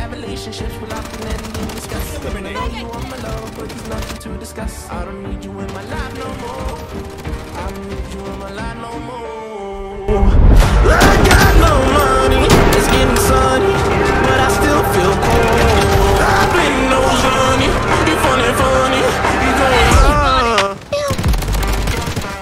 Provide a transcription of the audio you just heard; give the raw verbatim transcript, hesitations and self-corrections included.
have relationships without the letting you discuss. I know you want my love, but there's nothing to discuss. I don't need you in my life no more. I don't need you in my life no more.